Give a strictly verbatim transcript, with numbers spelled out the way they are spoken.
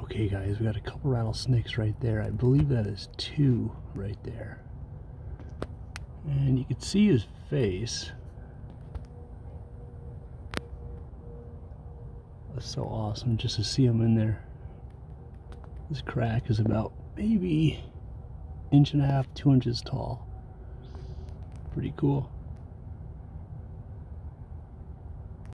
Okay guys, we got a couple rattlesnakes right there. I believe that is two right there. And you can see his face. That's so awesome just to see him in there. This crack is about maybe inch and a half, two inches tall. Pretty cool.